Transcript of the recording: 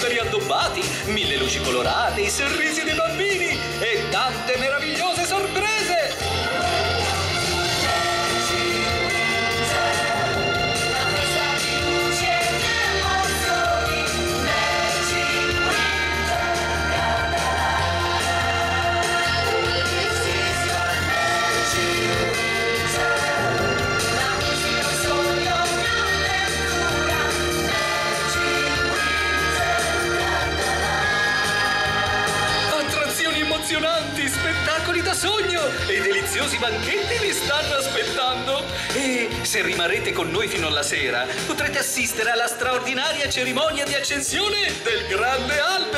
alberi addobbati, 1000 luci colorate, i sorrisi dei bambini e tante meravigliose sorprese! Emozionanti, spettacoli da sogno e deliziosi banchetti vi stanno aspettando. E se rimarrete con noi fino alla sera, potrete assistere alla straordinaria cerimonia di accensione del grande albero.